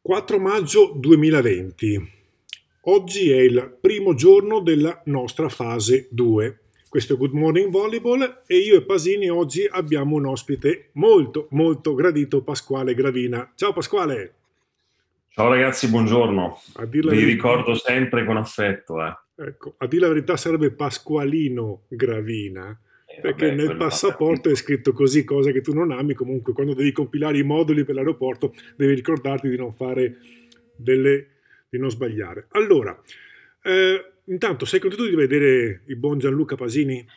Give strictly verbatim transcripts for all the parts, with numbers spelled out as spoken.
quattro maggio duemilaventi. Oggi è il primo giorno della nostra fase due. Questo è Good Morning Volleyball e io e Pasini oggi abbiamo un ospite molto molto gradito, Pasquale Gravina. Ciao Pasquale! Ciao ragazzi, buongiorno. A dir la Vi verità, ricordo sempre con affetto. Eh. ecco, a dir la verità sarebbe Pasqualino Gravina, E perché vabbè, nel quello passaporto è scritto così, cosa che tu non ami. Comunque quando devi compilare i moduli per l'aeroporto devi ricordarti di non fare delle, di non sbagliare. Allora, eh, intanto sei contento di vedere il buon Gianluca Pasini?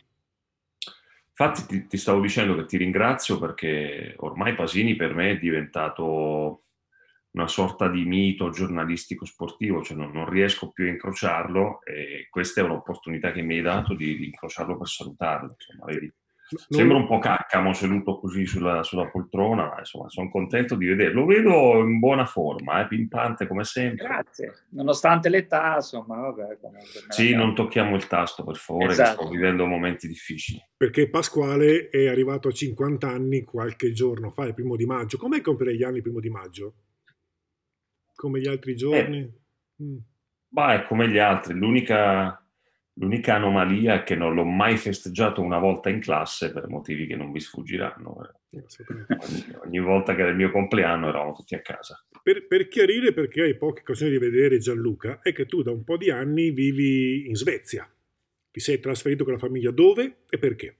Infatti ti, ti stavo dicendo che ti ringrazio perché ormai Pasini per me è diventato una sorta di mito giornalistico sportivo, cioè non, non riesco più a incrociarlo e questa è un'opportunità che mi hai dato di, di incrociarlo per salutarlo. Insomma, vedi. No, non Sembra lo- un po' caccamo seduto così sulla, sulla poltrona, ma insomma sono contento di vederlo. Lo vedo in buona forma, eh, pimpante come sempre. Grazie, nonostante l'età, insomma, vabbè, comunque me la Sì, non cavo. tocchiamo il tasto, per favore, che sto Esatto. vivendo momenti difficili. Perché Pasquale è arrivato a cinquanta anni qualche giorno fa, il primo di maggio. Com'è compiere gli anni il primo di maggio? Come gli altri Eh, giorni? Mm. ma è come gli altri, l'unica l'unica anomalia è che non l'ho mai festeggiato una volta in classe per motivi che non vi sfuggiranno. Assolutamente. Ogni, ogni volta che era il mio compleanno eravamo tutti a casa. Per, per chiarire, perché hai poche occasioni di vedere Gianluca, è che tu da un po' di anni vivi in Svezia. Ti sei trasferito con la famiglia dove e perché?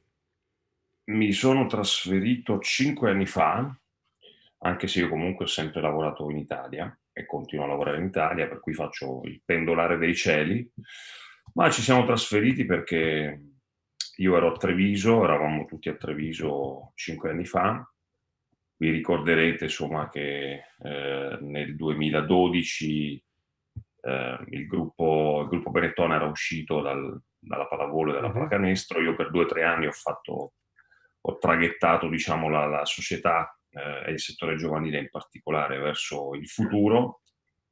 Mi sono trasferito cinque anni fa, anche se io comunque ho sempre lavorato in Italia e continuo a lavorare in Italia, per cui faccio il pendolare dei cieli, ma ci siamo trasferiti perché io ero a Treviso, eravamo tutti a Treviso cinque anni fa. Vi ricorderete insomma che eh, nel duemiladodici eh, il gruppo, il gruppo Benetton era uscito dal, dalla pallavolo e dalla Mhm. pallacanestro. Io per due o tre anni ho fatto, ho traghettato diciamo, la, la società eh, e il settore giovanile in particolare verso il futuro,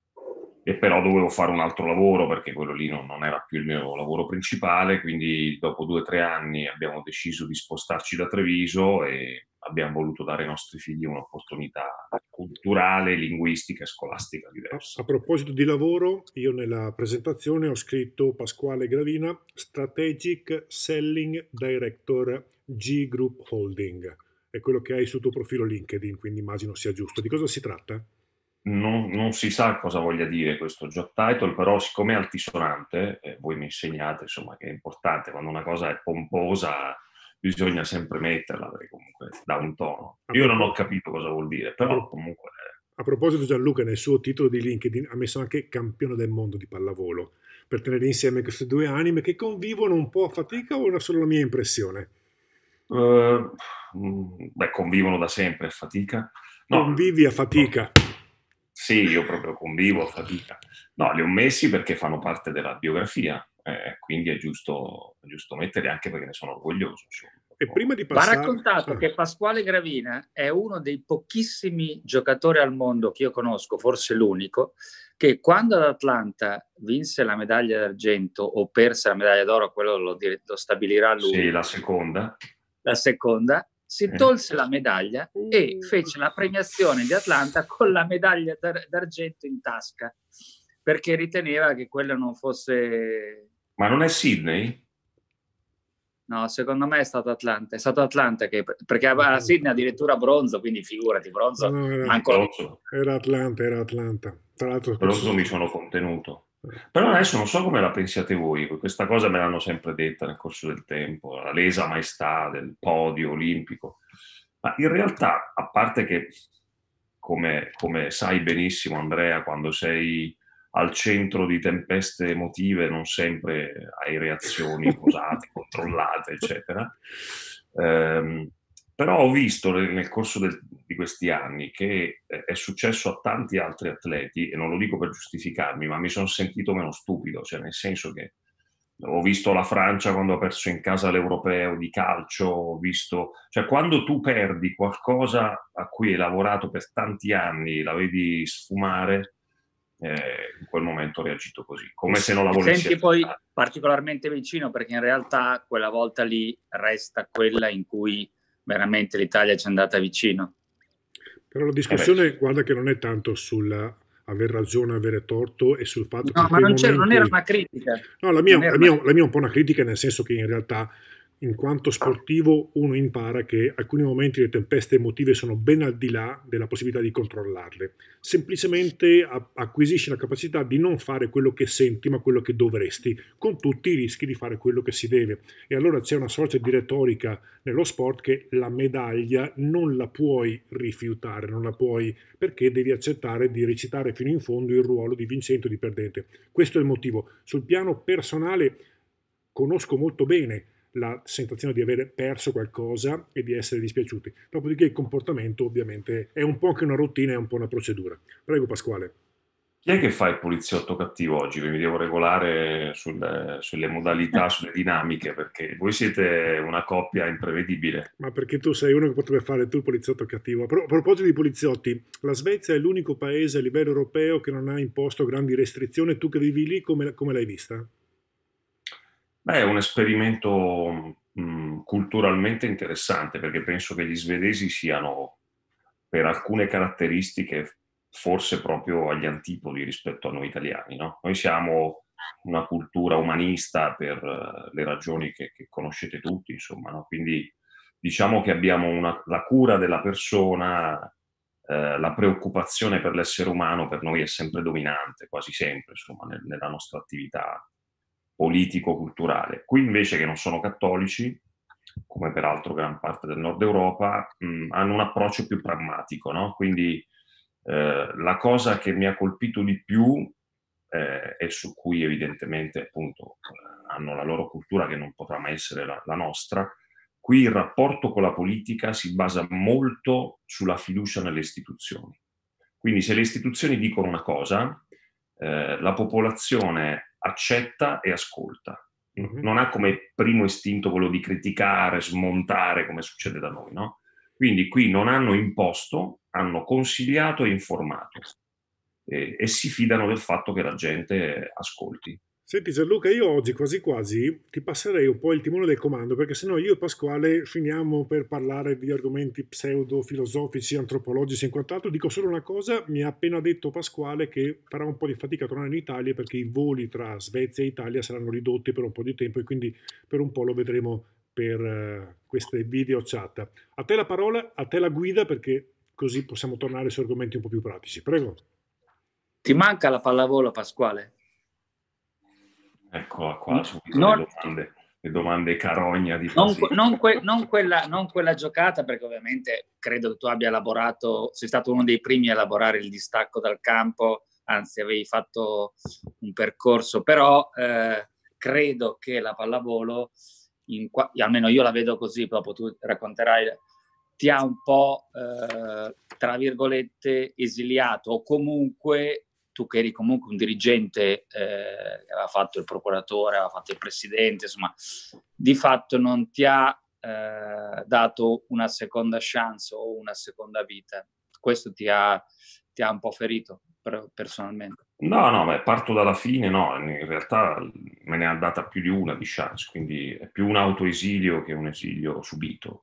e però dovevo fare un altro lavoro perché quello lì non, non era più il mio lavoro principale, quindi dopo due o tre anni abbiamo deciso di spostarci da Treviso e abbiamo voluto dare ai nostri figli un'opportunità culturale, linguistica e scolastica A, diversa. a proposito di lavoro, io nella presentazione ho scritto Pasquale Gravina, Strategic Selling Director G Group Holding. È quello che hai sul tuo profilo LinkedIn, quindi immagino sia giusto. Di cosa si tratta? Non, non si sa cosa voglia dire questo job title, però siccome è altisonante, eh, voi mi insegnate insomma, che è importante, quando una cosa è pomposa bisogna sempre metterla, perché comunque dà un tono. A, Io non ho propo- capito cosa vuol dire, a però pro- comunque... a proposito, Gianluca, nel suo titolo di LinkedIn ha messo anche campione del mondo di pallavolo, per tenere insieme queste due anime che convivono un po' a fatica o è una solo la mia impressione? eh, mh, beh, convivono da sempre a fatica. No, Convivi a no, fatica. sì, io proprio convivo a fatica. No, li ho messi perché fanno parte della biografia, eh, quindi è giusto, è giusto metterli anche perché ne sono orgoglioso. Insomma. E prima di Va passare... raccontato Ah, che Pasquale Gravina è uno dei pochissimi giocatori al mondo che io conosco, forse l'unico, che quando ad Atlanta vinse la medaglia d'argento o perse la medaglia d'oro, quello lo, lo stabilirà Sì, lui, la seconda. la seconda, si Eh. tolse la medaglia e fece la premiazione di Atlanta con la medaglia d'ar- d'argento in tasca, perché riteneva che quella non fosse... Ma non è Sydney? No, secondo me è stato Atlanta, è stato Atlanta che, perché a Sydney addirittura bronzo, quindi figurati, no, bronzo, no, era, manco... Bronzo. era Atlanta, era Atlanta. Tra l'altro... Bronzo mi sono contenuto. Però adesso non so come la pensiate voi, questa cosa me l'hanno sempre detta nel corso del tempo, la lesa maestà del podio olimpico. Ma in realtà, a parte che, come, come sai benissimo Andrea, quando sei al centro di tempeste emotive non sempre hai reazioni posate, controllate, eccetera. Ehm, però ho visto nel, nel corso del, di questi anni che è successo a tanti altri atleti, e non lo dico per giustificarmi, ma mi sono sentito meno stupido, cioè nel senso che ho visto la Francia quando ha perso in casa l'Europeo di calcio, ho visto, cioè quando tu perdi qualcosa a cui hai lavorato per tanti anni, la vedi sfumare, eh, in quel momento ho reagito così, come se non la Ti volessi senti poi accettare. particolarmente vicino perché in realtà quella volta lì resta quella in cui veramente l'Italia ci è andata vicino. Però la Eh beh, discussione, guarda che non è tanto sulla aver ragione, avere torto e sul fatto che No, in ma quei non, c'era- non era momenti... una critica. No, la mia, Non era la una mia- la mia è un po' una critica, nel senso che in realtà, in quanto sportivo, uno impara che alcuni momenti le tempeste emotive sono ben al di là della possibilità di controllarle. Semplicemente a- acquisisci la capacità di non fare quello che senti, ma quello che dovresti, con tutti i rischi di fare quello che si deve. E allora c'è una sorta di retorica nello sport che la medaglia non la puoi rifiutare, non la puoi, perché devi accettare di recitare fino in fondo il ruolo di vincente o di perdente. Questo è il motivo. Sul piano personale conosco molto bene la sensazione di aver perso qualcosa e di essere dispiaciuti. Dopodiché il comportamento ovviamente è un po' anche una routine, è un po' una procedura. Prego Pasquale. Chi è che fa il poliziotto cattivo oggi? Che mi devo regolare sulle, sulle modalità, sulle dinamiche, perché voi siete una coppia imprevedibile. Ma perché tu sei uno che potrebbe fare tu il poliziotto cattivo. A pro- a proposito di poliziotti, la Svezia è l'unico paese a livello europeo che non ha imposto grandi restrizioni. Tu che vivi lì, come, come l'hai vista? Beh, è un esperimento mh, culturalmente interessante, perché penso che gli svedesi siano, per alcune caratteristiche, forse proprio agli antipodi rispetto a noi italiani, no? Noi siamo una cultura umanista per eh, le ragioni che, che conoscete tutti, insomma, no? Quindi diciamo che abbiamo una- la cura della persona, eh, la preoccupazione per l'essere umano per noi è sempre dominante, quasi sempre, insomma, nel- nella nostra attività politico-culturale. Qui invece, che non sono cattolici, come peraltro gran parte del nord Europa, mh, hanno un approccio più pragmatico, no? Quindi eh, la cosa che mi ha colpito di più eh, e su cui evidentemente appunto eh, hanno la loro cultura che non potrà mai essere la, la nostra, qui il rapporto con la politica si basa molto sulla fiducia nelle istituzioni. Quindi se le istituzioni dicono una cosa, eh, la popolazione accetta e ascolta. Mhm. Non ha come primo istinto quello di criticare, smontare, come succede da noi, no? Quindi qui non hanno imposto, hanno consigliato e informato e, e si fidano del fatto che la gente ascolti. Senti Gianluca, io oggi quasi quasi ti passerei un po' il timone del comando, perché sennò io e Pasquale finiamo per parlare di argomenti pseudo-filosofici, antropologici e quant'altro. Dico solo una cosa, mi ha appena detto Pasquale che farà un po' di fatica a tornare in Italia perché i voli tra Svezia e Italia saranno ridotti per un po' di tempo e quindi per un po' lo vedremo per eh, queste video chat. A te la parola, a te la guida, perché così possiamo tornare su argomenti un po' più pratici. Prego. Ti manca la pallavolo, Pasquale? Eccola qua, N- subito le Non, domande, le domande carogna di non, Pasini. non que- non quella, non quella giocata, perché ovviamente credo che tu abbia elaborato, sei stato uno dei primi a elaborare il distacco dal campo, anzi avevi fatto un percorso, però eh, credo che la pallavolo, in qua- almeno io la vedo così, dopo tu racconterai, ti ha un po', eh, tra virgolette, esiliato, o comunque tu che eri comunque un dirigente, eh, aveva fatto il procuratore, aveva fatto il presidente, insomma, di fatto non ti ha eh, dato una seconda chance o una seconda vita. Questo ti ha, ti ha un po' ferito per, personalmente. No, no, beh, parto dalla fine, no, in realtà me ne ha data più di una di chance, quindi è più un autoesilio che un esilio subito.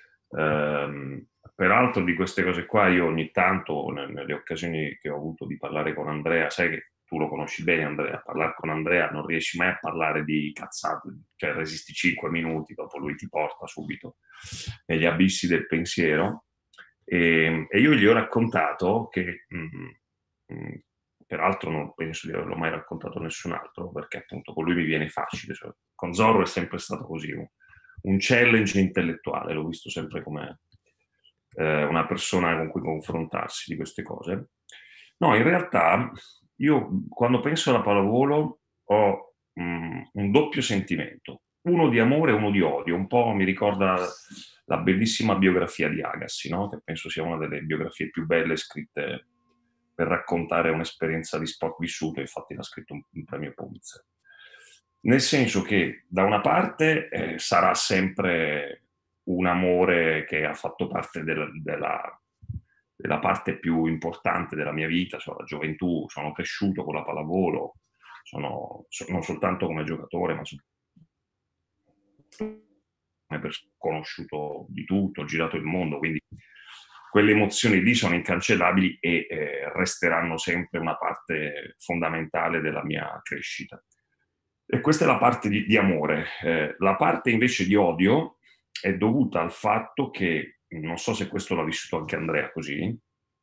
Ehm, peraltro di queste cose qua io ogni tanto, nelle occasioni che ho avuto di parlare con Andrea, sai che tu lo conosci bene Andrea, parlare con Andrea non riesci mai a parlare di cazzate, cioè resisti cinque minuti, dopo lui ti porta subito negli abissi del pensiero. E, e io gli ho raccontato che... Mm, mm, peraltro non penso di averlo mai raccontato a nessun altro, perché appunto con lui mi viene facile, cioè, con Zorro è sempre stato così, un, un challenge intellettuale, l'ho visto sempre come eh, una persona con cui confrontarsi di queste cose. No, in realtà io quando penso alla pallavolo ho mh, un doppio sentimento, uno di amore e uno di odio, un po' mi ricorda la bellissima biografia di Agassi, no? Che penso sia una delle biografie più belle scritte per raccontare un'esperienza di sport vissuto, infatti l'ha scritto un, un premio Pulitzer. Nel senso che da una parte eh, sarà sempre un amore che ha fatto parte del, della, della parte più importante della mia vita, cioè la gioventù, sono cresciuto con la pallavolo, sono, so, non soltanto come giocatore, ma come persona, ho conosciuto di tutto, ho girato il mondo, quindi quelle emozioni lì sono incancellabili e eh, resteranno sempre una parte fondamentale della mia crescita. E questa è la parte di, di amore. Eh, la parte invece di odio è dovuta al fatto che, non so se questo l'ha vissuto anche Andrea così,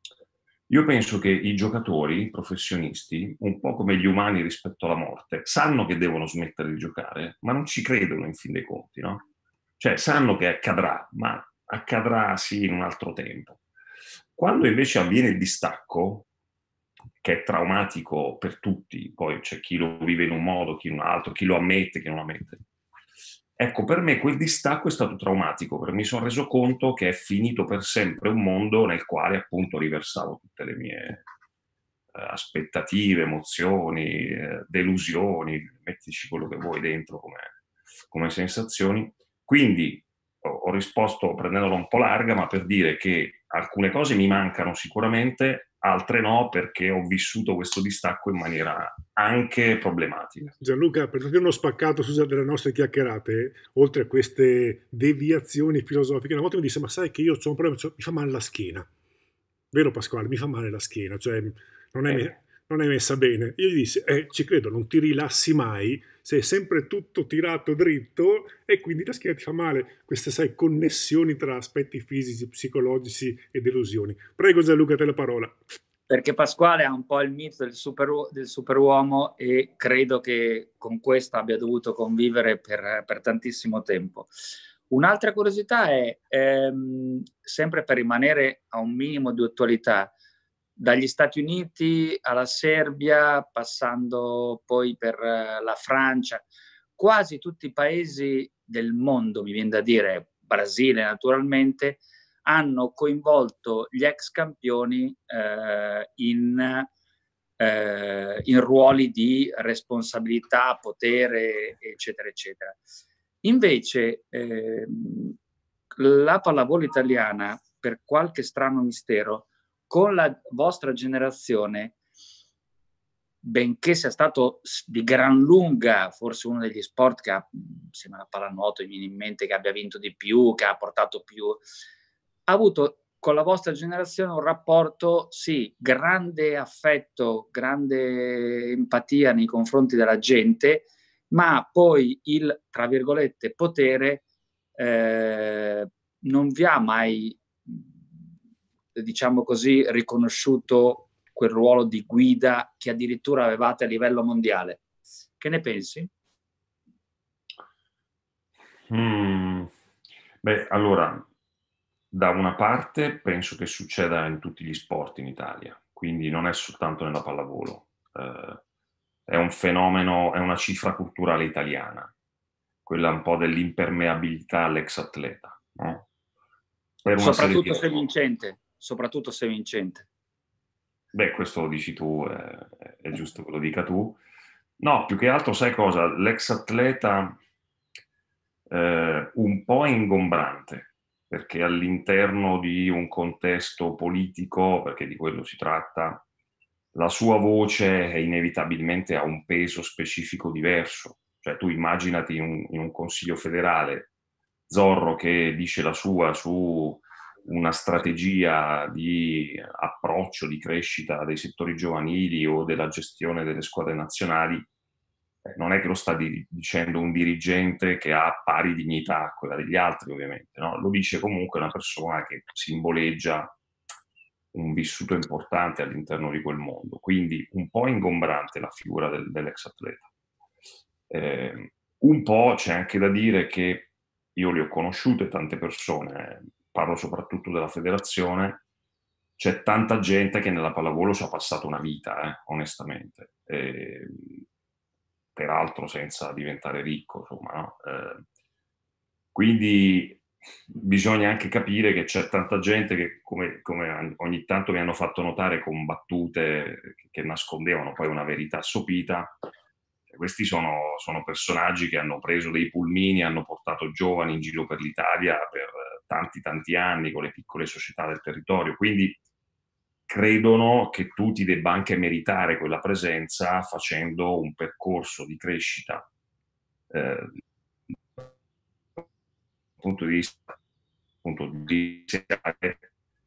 io penso che i giocatori professionisti, un po' come gli umani rispetto alla morte, sanno che devono smettere di giocare, ma non ci credono in fin dei conti, no? Cioè sanno che accadrà, ma accadrà sì in un altro tempo. Quando invece avviene il distacco, che è traumatico per tutti, poi c'è chi lo vive in un modo, chi in un altro, chi lo ammette, chi non lo ammette. Ecco, per me quel distacco è stato traumatico, perché mi sono reso conto che è finito per sempre un mondo nel quale appunto riversavo tutte le mie eh, aspettative, emozioni, eh, delusioni, mettici quello che vuoi dentro come, come sensazioni. Quindi ho, ho risposto prendendola un po' larga, ma per dire che alcune cose mi mancano sicuramente, altre no, perché ho vissuto questo distacco in maniera anche problematica. Gianluca, per darti uno spaccato, scusa, delle nostre chiacchierate, oltre a queste deviazioni filosofiche, una volta mi disse, ma sai che io ho un problema, cioè, mi fa male la schiena. Vero Pasquale, mi fa male la schiena, cioè non è, Eh. me- non è messa bene. Io gli dissi, eh, ci credo, non ti rilassi mai, sei sempre tutto tirato dritto e quindi la schiena ti fa male. Queste, sai, connessioni tra aspetti fisici, psicologici e delusioni. Prego Gianluca, te la parola. Perché Pasquale ha un po' il mito del, super, del superuomo e credo che con questo abbia dovuto convivere per, per tantissimo tempo. Un'altra curiosità è, ehm, sempre per rimanere a un minimo di attualità, dagli Stati Uniti alla Serbia, passando poi per la Francia, quasi tutti i paesi del mondo, mi viene da dire, Brasile naturalmente, hanno coinvolto gli ex campioni eh, in, eh, in ruoli di responsabilità, potere, eccetera, eccetera. Invece eh, la pallavolo italiana, per qualche strano mistero, con la vostra generazione, benché sia stato di gran lunga forse uno degli sport che ha, insieme alla pallanuoto, mi viene in mente che abbia vinto di più, che ha portato più, ha avuto con la vostra generazione un rapporto, sì, grande affetto, grande empatia nei confronti della gente, ma poi il, tra virgolette, potere eh, non vi ha mai, diciamo così, riconosciuto quel ruolo di guida che addirittura avevate a livello mondiale. Che ne pensi? Mm. Beh, allora, da una parte penso che succeda in tutti gli sport in Italia, quindi non è soltanto nella pallavolo. Eh, è un fenomeno, è una cifra culturale italiana, quella un po' dell'impermeabilità all'ex atleta, no? Per una serie di Soprattutto se ragioni. vincente, soprattutto se vincente. Beh, questo lo dici tu, è, è giusto che lo dica tu. No, più che altro, sai cosa? L'ex atleta eh, un po' ingombrante, perché all'interno di un contesto politico, perché di quello si tratta, la sua voce inevitabilmente ha un peso specifico diverso. Cioè tu immaginati in un, in un consiglio federale Zorro che dice la sua su una strategia di approccio, di crescita dei settori giovanili o della gestione delle squadre nazionali, eh, non è che lo sta di- dicendo un dirigente che ha pari dignità a quella degli altri, ovviamente, no? Lo dice comunque una persona che simboleggia un vissuto importante all'interno di quel mondo, quindi un po' ingombrante la figura del, dell'ex atleta. Eh, un po' c'è anche da dire che io le ho conosciute tante persone, eh, parlo soprattutto della federazione, c'è tanta gente che nella pallavolo ci ha passato una vita, eh, onestamente, eh, peraltro senza diventare ricco, insomma, no? Eh, quindi bisogna anche capire che c'è tanta gente che, come, come ogni tanto mi hanno fatto notare con battute che, che nascondevano poi una verità assopita, questi sono, sono personaggi che hanno preso dei pulmini, hanno portato giovani in giro per l'Italia per tanti tanti anni con le piccole società del territorio, quindi credono che tu ti debba anche meritare quella presenza facendo un percorso di crescita eh, dal punto di vista appunto di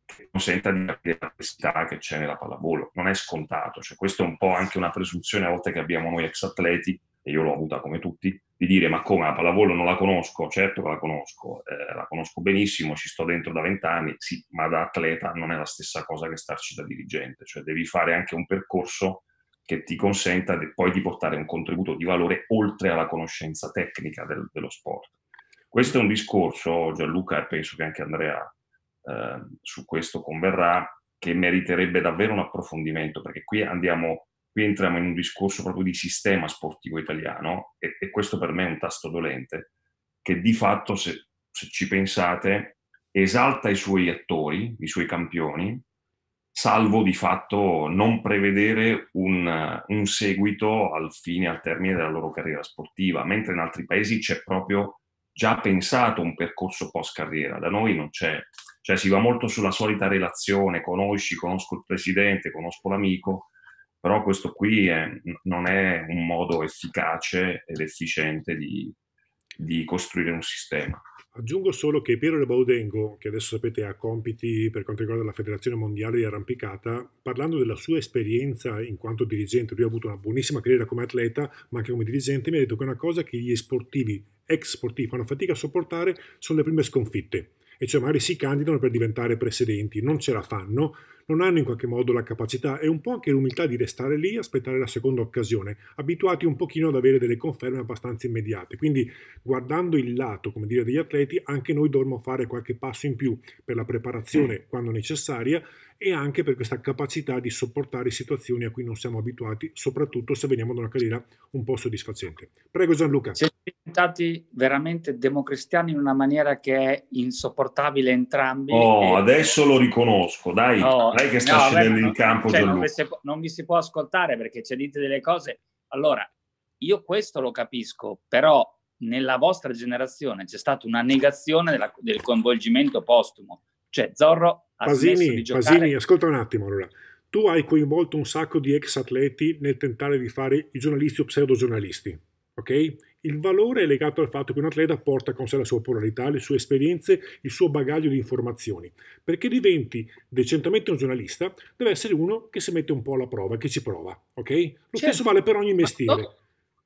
che consenta di capire la complessità che c'è nella pallavolo. Non è scontato, cioè, questo è un po' anche una presunzione a volte che abbiamo noi ex atleti, e io l'ho avuta come tutti, di dire ma come la pallavolo non la conosco? Certo che la conosco, eh, la conosco benissimo, ci sto dentro da vent'anni, sì, ma da atleta non è la stessa cosa che starci da dirigente, cioè devi fare anche un percorso che ti consenta de- poi di portare un contributo di valore oltre alla conoscenza tecnica del, dello sport. Questo è un discorso, Gianluca, e penso che anche Andrea eh, su questo converrà, che meriterebbe davvero un approfondimento, perché qui andiamo, qui entriamo in un discorso proprio di sistema sportivo italiano, e, e questo per me è un tasto dolente, che di fatto, se, se ci pensate, esalta i suoi attori, i suoi campioni, salvo di fatto non prevedere un, un seguito al fine, al termine della loro carriera sportiva, mentre in altri paesi c'è proprio già pensato un percorso post carriera. Da noi non c'è, cioè si va molto sulla solita relazione, conosci, conosco il presidente, conosco l'amico, però questo qui è, non è un modo efficace ed efficiente di, di costruire un sistema. Aggiungo solo che Piero Rebaudengo, che adesso sapete ha compiti per quanto riguarda la Federazione Mondiale di Arrampicata, parlando della sua esperienza in quanto dirigente, lui ha avuto una buonissima carriera come atleta, ma anche come dirigente, mi ha detto che una cosa che gli sportivi, ex sportivi, fanno fatica a sopportare sono le prime sconfitte. E cioè magari si candidano per diventare precedenti, non ce la fanno, non hanno in qualche modo la capacità e un po' anche l'umiltà di restare lì e aspettare la seconda occasione, abituati un pochino ad avere delle conferme abbastanza immediate. Quindi guardando il lato, come dire, degli atleti, anche noi dovremmo fare qualche passo in più per la preparazione quando necessaria e anche per questa capacità di sopportare situazioni a cui non siamo abituati, soprattutto se veniamo da una carriera un po' soddisfacente. Prego Gianluca. Siete diventati veramente democristiani in una maniera che è insopportabile entrambi. Oh, e... adesso lo riconosco, dai, no, dai che sta no, scendendo vabbè, in campo cioè, Gianluca. non, vi si, non vi si può ascoltare perché ci dite delle cose. Allora, io questo lo capisco, però nella vostra generazione c'è stata una negazione della, del coinvolgimento postumo. Cioè Zorro ha Pasini, smesso di giocare... Pasini, ascolta un attimo allora. Tu hai coinvolto un sacco di ex atleti nel tentare di fare i giornalisti o pseudogiornalisti, ok? Il valore è legato al fatto che un atleta porta con sé la sua popolarità, le sue esperienze, il suo bagaglio di informazioni. Perché diventi decentemente un giornalista, deve essere uno che si mette un po' alla prova, che ci prova, ok? Lo certo, stesso vale per ogni mestiere. Ma,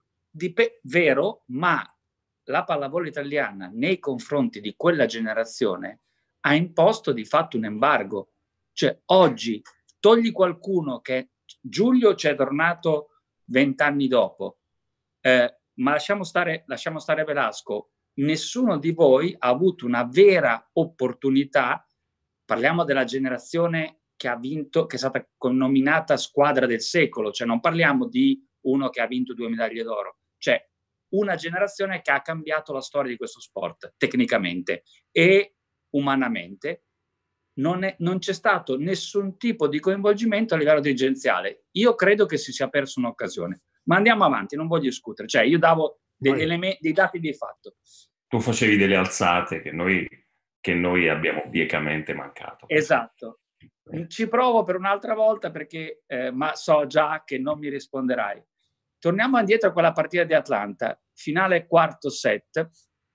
dip- vero, ma la pallavolo italiana nei confronti di quella generazione ha imposto di fatto un embargo. Cioè oggi togli qualcuno che Giulio ci è tornato vent'anni dopo, eh, ma lasciamo stare, lasciamo stare Velasco, nessuno di voi ha avuto una vera opportunità, parliamo della generazione che ha vinto, che è stata nominata squadra del secolo, cioè non parliamo di uno che ha vinto due medaglie d'oro, cioè una generazione che ha cambiato la storia di questo sport tecnicamente e umanamente. Non, è, non c'è stato nessun tipo di coinvolgimento a livello dirigenziale. Io credo che si sia persa un'occasione, ma andiamo avanti, non voglio discutere. Cioè, io davo degli elementi, dei dati di fatto. Tu facevi delle alzate che noi, che noi abbiamo biecamente mancato. Esatto. Ci provo per un'altra volta perché, eh, ma so già che non mi risponderai. Torniamo indietro a quella partita di Atlanta, finale quarto set.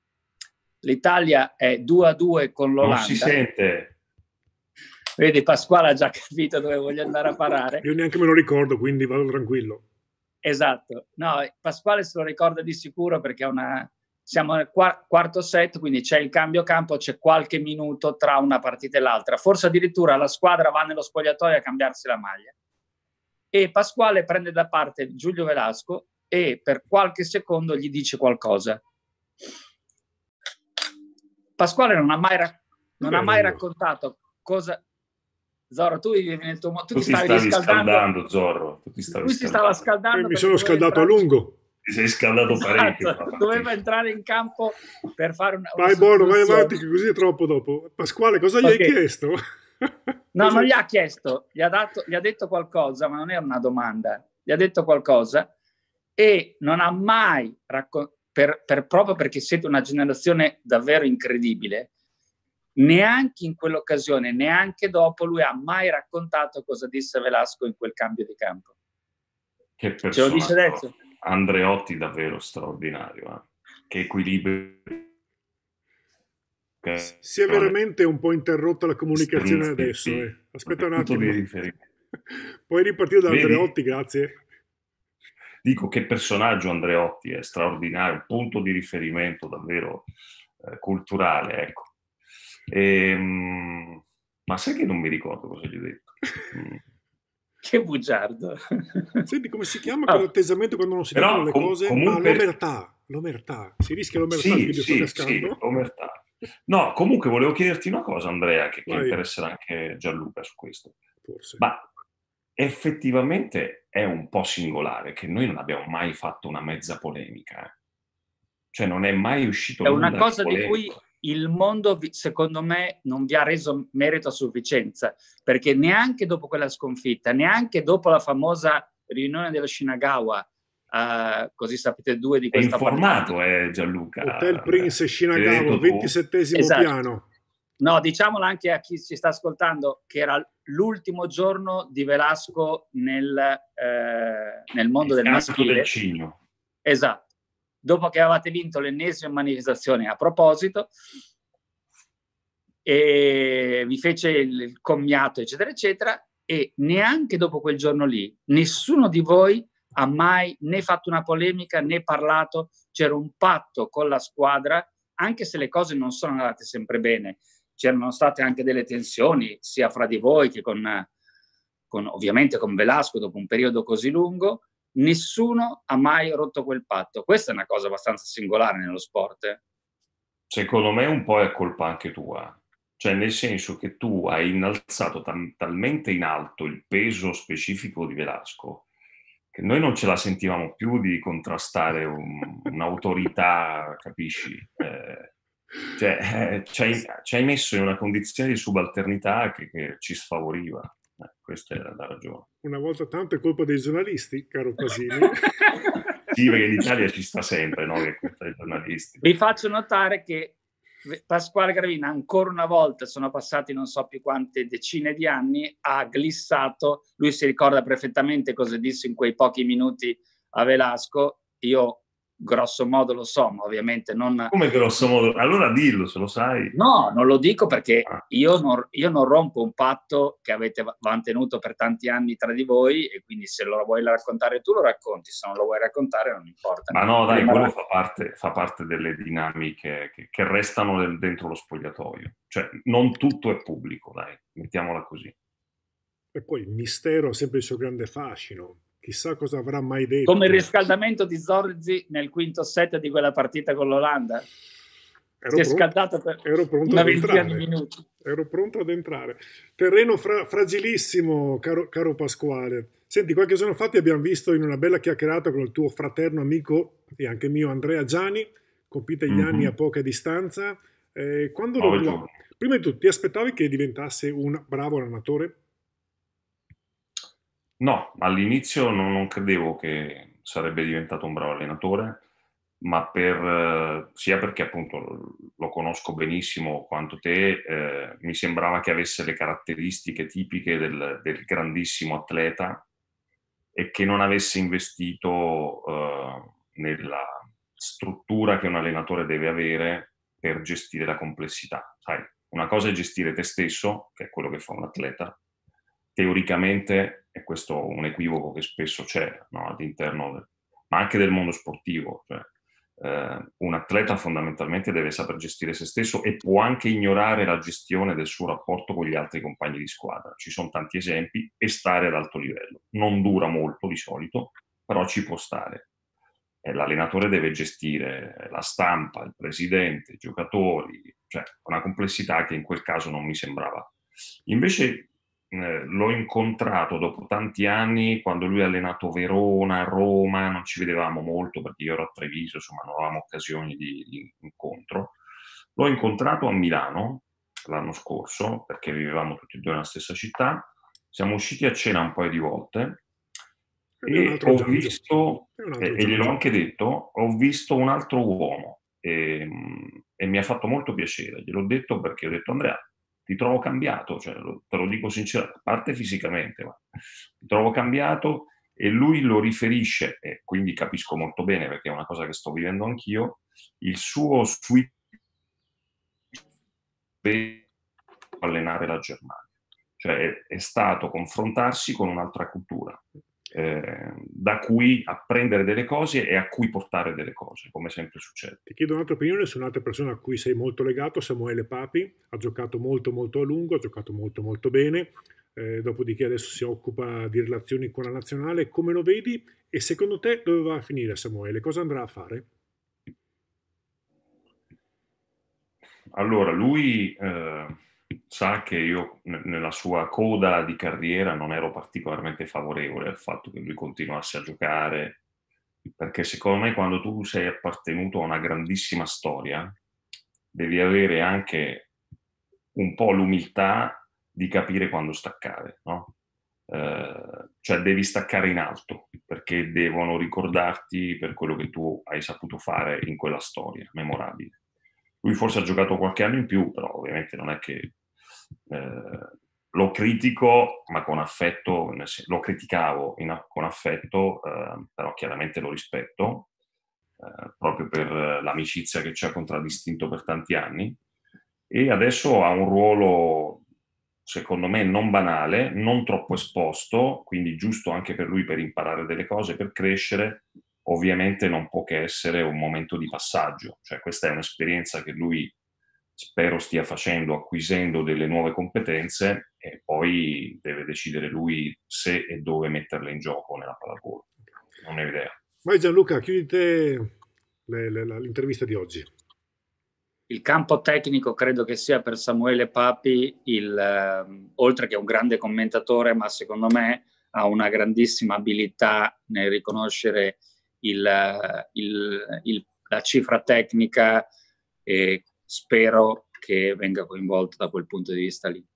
L'Italia è due a due con l'Olanda. Non si sente. Vedi, Pasquale ha già capito dove voglio andare a parare. Io neanche me lo ricordo, quindi vado tranquillo. Esatto. No, Pasquale se lo ricorda di sicuro perché è una... siamo nel quarto set, quindi c'è il cambio campo, c'è qualche minuto tra una partita e l'altra. Forse addirittura la squadra va nello spogliatoio a cambiarsi la maglia. E Pasquale prende da parte Giulio Velasco e per qualche secondo gli dice qualcosa. Pasquale non ha mai, rac- non ha mai raccontato cosa... Zorro, tu vivi nel tuo mondo, tu, tu ti stavi, stavi riscaldando, scaldando, Zorro. Tu ti stavi lui si stava scaldando. Eh, mi sono scaldato entrare... a lungo. Ti sei scaldato esatto, parecchio. Doveva entrare in campo per fare una. Vai, una buono, vai avanti, che così è troppo dopo. Pasquale, cosa gli okay. hai chiesto? No, non gli ha chiesto, gli ha, dato, gli ha detto qualcosa, ma non era una domanda. Gli ha detto qualcosa e non ha mai raccontato, per, per, proprio perché siete una generazione davvero incredibile. Neanche in quell'occasione, neanche dopo, lui ha mai raccontato cosa disse Velasco in quel cambio di campo. Che persona, ce lo dice adesso? Andreotti davvero straordinario, eh? Che equilibrio. Si è veramente un po' interrotta la comunicazione adesso. Eh. Aspetta un attimo. Puoi ripartire da Andreotti, grazie. Dico che personaggio Andreotti, è straordinario, un punto di riferimento davvero eh, culturale, ecco. E, mh, ma sai che non mi ricordo cosa gli ho detto? Mm. Che bugiardo. Senti, come si chiama quell'atteggiamento quando non si Però, dicono le com- cose? Comunque... Ah, l'omertà, l'omertà. Si rischia l'omertà, sì, quindi sì, sto cascando. Sì, l'omertà. No, comunque volevo chiederti una cosa, Andrea, che, che interesserà anche Gianluca su questo. Forse. Ma effettivamente è un po' singolare che noi non abbiamo mai fatto una mezza polemica. Eh? Cioè non è mai uscito è nulla una cosa di, di cui il mondo, secondo me, non vi ha reso merito a sufficienza, perché neanche dopo quella sconfitta, neanche dopo la famosa riunione dello Shinagawa, uh, così sapete due di questa è informato eh, Gianluca. Hotel Prince Shinagawa, ventisettesimo esatto. piano. No, diciamolo anche a chi ci sta ascoltando che era l'ultimo giorno di Velasco nel, eh, nel mondo il del maschile. Del Cigno. Esatto. Dopo che avevate vinto l'ennesima manifestazione a proposito, e vi fece il commiato, eccetera, eccetera, e neanche dopo quel giorno lì, nessuno di voi ha mai né fatto una polemica né parlato. C'era un patto con la squadra, anche se le cose non sono andate sempre bene. C'erano state anche delle tensioni, sia fra di voi che con, con ovviamente con Velasco dopo un periodo così lungo. Nessuno ha mai rotto quel patto. Questa è una cosa abbastanza singolare nello sport. Eh? Secondo me un po' è colpa anche tua. Cioè nel senso che tu hai innalzato tam- talmente in alto il peso specifico di Velasco che noi non ce la sentivamo più di contrastare un, un'autorità, capisci? Eh, cioè eh, ci, hai, ci hai messo in una condizione di subalternità che, che ci sfavoriva. Eh, questa è la, la ragione. Una volta tanto è colpa dei giornalisti, caro Pasini. Sì, perché in Italia ci sta sempre, no? Che è colpa dei giornalisti. Vi faccio notare che Pasquale Gravina ancora una volta, sono passati non so più quante decine di anni, ha glissato, lui si ricorda perfettamente cosa disse in quei pochi minuti a Velasco. Io grosso modo lo so, ma ovviamente non... Come grosso modo? Allora dillo, se lo sai. No, non lo dico perché io non, io non rompo un patto che avete mantenuto per tanti anni tra di voi, e quindi se lo vuoi raccontare tu lo racconti, se non lo vuoi raccontare non importa. Ma no, dai, quello fa parte, fa parte delle dinamiche che, che restano dentro lo spogliatoio. Cioè, non tutto è pubblico, dai, mettiamola così. E poi il mistero ha sempre il suo grande fascino. Chissà cosa avrà mai detto. Come il riscaldamento di Zorzi nel quinto set di quella partita con l'Olanda. Ero si è pronto, scaldato per ero pronto una ad ventina entrare. di minuti. Ero pronto ad entrare. Terreno fra, fragilissimo, caro, caro Pasquale. Senti, qualche giorno fa ti abbiamo visto in una bella chiacchierata con il tuo fraterno amico e anche mio Andrea Giani, compite gli mm-hmm. anni a poca distanza. Eh, quando lo guardi, prima di tutto, ti aspettavi che diventasse un bravo allenatore? No, all'inizio non, non credevo che sarebbe diventato un bravo allenatore, ma per, sia perché appunto lo conosco benissimo quanto te, eh, mi sembrava che avesse le caratteristiche tipiche del, del grandissimo atleta e che non avesse investito eh, nella struttura che un allenatore deve avere per gestire la complessità. Sai, una cosa è gestire te stesso, che è quello che fa un atleta, teoricamente, e questo è un equivoco che spesso c'è, no, all'interno, del, ma anche del mondo sportivo, cioè, eh, un atleta fondamentalmente deve saper gestire se stesso e può anche ignorare la gestione del suo rapporto con gli altri compagni di squadra. Ci sono tanti esempi e stare ad alto livello. Non dura molto di solito, però ci può stare. E l'allenatore deve gestire la stampa, il presidente, i giocatori, cioè una complessità che in quel caso non mi sembrava. Invece Eh, l'ho incontrato dopo tanti anni quando lui ha allenato Verona, Roma, non ci vedevamo molto perché io ero a Treviso, insomma non avevamo occasioni di, di incontro. L'ho incontrato a Milano l'anno scorso perché vivevamo tutti e due nella stessa città, siamo usciti a cena un paio di volte e ho Giorgio. visto, e, e gliel'ho anche detto, ho visto un altro uomo e, e mi ha fatto molto piacere, gliel'ho detto perché ho detto Andrea, ti trovo cambiato, cioè, te lo dico sinceramente, a parte fisicamente, ma ti trovo cambiato e lui lo riferisce, e quindi capisco molto bene perché è una cosa che sto vivendo anch'io, il suo switch allenare la Germania. Cioè è, è stato confrontarsi con un'altra cultura, eh, da cui apprendere delle cose e a cui portare delle cose, come sempre succede. Ti chiedo un'altra opinione su un'altra persona a cui sei molto legato, Samuele Papi. Ha giocato molto molto a lungo, ha giocato molto molto bene, eh, dopodiché adesso si occupa di relazioni con la nazionale. Come lo vedi? E secondo te dove va a finire Samuele? Cosa andrà a fare? Allora, lui eh, sa che io n- nella sua coda di carriera non ero particolarmente favorevole al fatto che lui continuasse a giocare, perché secondo me quando tu sei appartenuto a una grandissima storia devi avere anche un po' l'umiltà di capire quando staccare, no? Eh, cioè devi staccare in alto, perché devono ricordarti per quello che tu hai saputo fare in quella storia memorabile. Lui forse ha giocato qualche anno in più, però ovviamente non è che eh, lo critico, ma con affetto, lo criticavo in, con affetto, eh, però chiaramente lo rispetto, eh, proprio per l'amicizia che ci ha contraddistinto per tanti anni, e adesso ha un ruolo, secondo me, non banale, non troppo esposto, quindi giusto anche per lui per imparare delle cose, per crescere. Ovviamente non può che essere un momento di passaggio, cioè questa è un'esperienza che lui spero stia facendo, acquisendo delle nuove competenze, e poi deve decidere lui se e dove metterle in gioco nella pallavolo. Non ho idea. Vai Gianluca, chiudi te le, le, l'intervista di oggi. Il campo tecnico credo che sia per Samuele Papi, il, eh, oltre che un grande commentatore, ma secondo me ha una grandissima abilità nel riconoscere il, il, il, la cifra tecnica, e spero che venga coinvolto da quel punto di vista lì.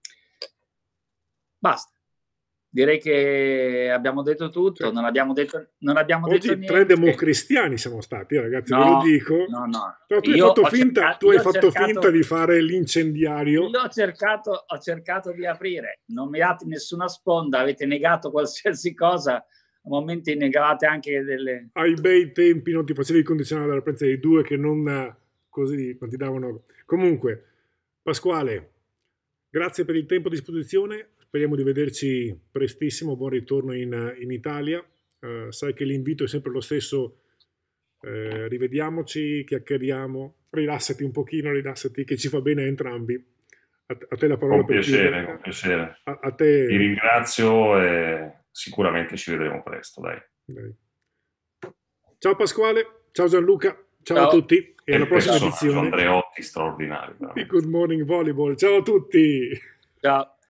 Basta. Direi che abbiamo detto tutto, cioè, non abbiamo detto, non abbiamo oggi detto niente. Tre democristiani siamo stati, ragazzi, no, ve lo dico. No, no. Però tu io hai fatto, finta, cercato, tu hai fatto cercato, finta di fare l'incendiario. Io ho cercato, ho cercato di aprire, non mi date nessuna sponda, avete negato qualsiasi cosa, a momenti negavate anche delle... Ai bei tempi non ti facevi condizionare dalla presenza dei due che non così, non ti davano... Comunque, Pasquale, grazie per il tempo a disposizione. Speriamo di vederci prestissimo, buon ritorno in, in Italia. Uh, sai che l'invito è sempre lo stesso, uh, rivediamoci, chiacchieriamo, rilassati un pochino, rilassati, che ci fa bene a entrambi. A, a te la parola con per piacere, chiudere. Con piacere, a, a te... Ti ringrazio e sicuramente ci vedremo presto, dai. dai. Ciao Pasquale, ciao Gianluca, ciao, ciao a tutti e alla prossima edizione. Andreotti straordinario. Good Morning Volleyball, ciao a tutti. Ciao.